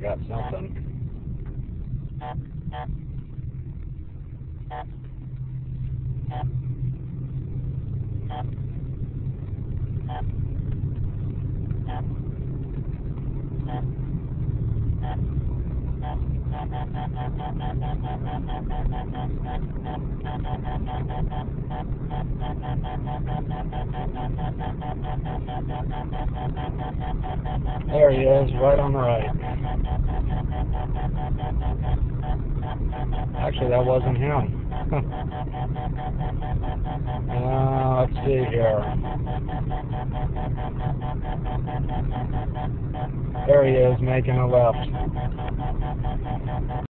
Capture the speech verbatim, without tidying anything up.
got something. There he is, right on the right. Actually, that wasn't him. uh, let's see here. There he is, making a left.